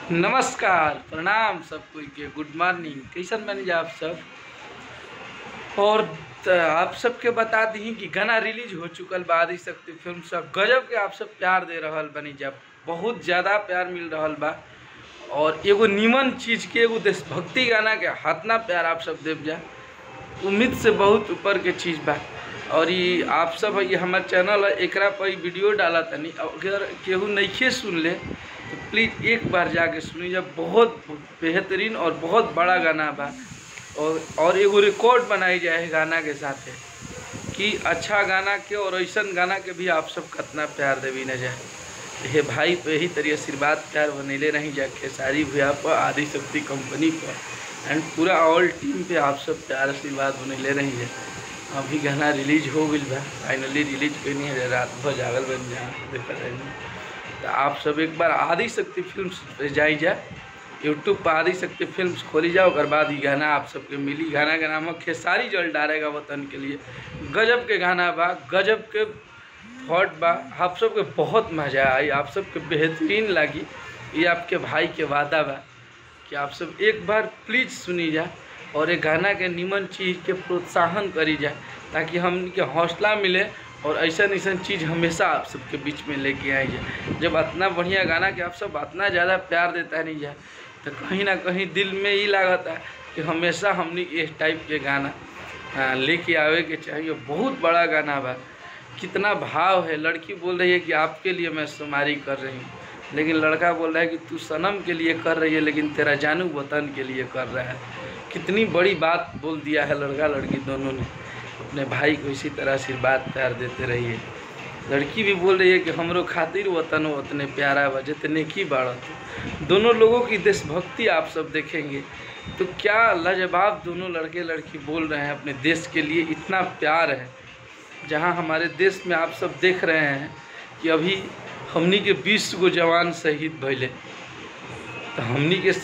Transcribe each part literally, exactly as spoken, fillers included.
नमस्कार, प्रणाम सब कोई के, गुड मॉर्निंग। कैसन बनी आप सब। और आप सबके बता दी कि गाना रिलीज हो चुकल बा आदि शक्ति फिल्म सब गजब के आप सब प्यार दे रहल बनी, जब बहुत ज़्यादा प्यार मिल रहल बा। और एगो नीमन चीज़ के एगो देशभक्ति गाना के हाथना प्यार आप सब देव जा, उम्मीद से बहुत ऊपर के चीज़ बा। और ये आप सब ये हमारे चैनल है, एकरा पर वीडियो डाला तनी, अगर केहू नइखे सुन ले तो प्लीज़ एक बार जाके सुनी, जब बहुत बेहतरीन और बहुत बड़ा गाना बा। और और एगो रिकॉर्ड बनाई जाए गाना के साथ कि अच्छा गाना के और ऐसा गाना के भी आप सब कितना प्यार देवी न जाए। हे भाई पे ही तरी आशीर्वाद प्यार बनैले रही जा, खेसारी भैया पर, आदि शक्ति कंपनी पर एंड पूरा ऑल टीम पे आप सब प्यार आशीर्वाद बनैले रही जाए। अभी गाना रिलीज हो गई बा, फाइनली रिलीज करनी है, रात भर जागल बन जा देखा जाए। तो आप सब एक बार आदि शक्ति फिल्म्स पे जाई जा, यूट्यूब पर आदि शक्ति फिल्म्स खोली जाओ, और बाद ही गाना आप सबके मिली। गाना का नाम है खेसारी जल डालेगा वतन के लिए। गजब के गाना बा, गजब के थॉट बा, आप सबके बहुत मज़ा आई, आप सबके बेहतरीन लगी। ये आपके भाई के वादा बा कि आप सब एक बार प्लीज़ सुनी जा और एक गाना के निमन चीज़ के प्रोत्साहन करी जाए, ताकि हमके हौसला मिले और ऐसा ऐसा चीज़ हमेशा आप सबके बीच में लेके आई जाए। जब इतना बढ़िया गाना कि आप सब इतना ज़्यादा प्यार देता नहीं जाए, तो कहीं ना कहीं दिल में ही लागत है कि हमेशा हमने इस टाइप के गाना लेके आवे के चाहिए। बहुत बड़ा गाना बा, कितना भाव है। लड़की बोल रही है कि आपके लिए मैं शुमारी कर रही हूँ, लेकिन लड़का बोल रहा है कि तू सनम के लिए कर रही है, लेकिन तेरा जानू वतन के लिए कर रहा है। कितनी बड़ी बात बोल दिया है लड़का लड़की दोनों ने। अपने भाई को इसी तरह आशीर्वाद प्यार देते रहिए। लड़की भी बोल रही है कि हमरो खातिर वतन उतने प्यारा बा जितने की बाड़त। दोनों लोगों की देशभक्ति आप सब देखेंगे तो क्या लाजवाब दोनों लड़के लड़की बोल रहे हैं। अपने देश के लिए इतना प्यार है, जहां हमारे देश में आप सब देख रहे हैं कि अभी हमनी के बीस गो जवान शहीद भइले। तो हमनी के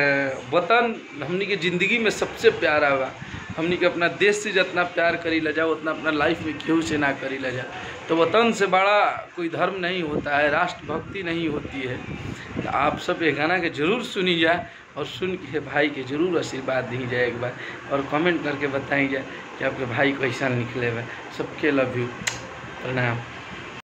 वतन हमनी के ज़िंदगी में सबसे प्यारा बा। हमनी के अपना देश से जितना प्यार करी ला जाओ, उतना अपना लाइफ में केहू से ना करी ला जा। तो वतन से बड़ा कोई धर्म नहीं होता है, राष्ट्रभक्ति नहीं होती है। तो आप सब ये गाना के जरूर सुनी जाए, और सुन के भाई के जरूर आशीर्वाद दी जाए एक बार, और कमेंट करके बताई जाए कि आपके भाई कैसा निकले हुए। सबके लव यू, प्रणाम।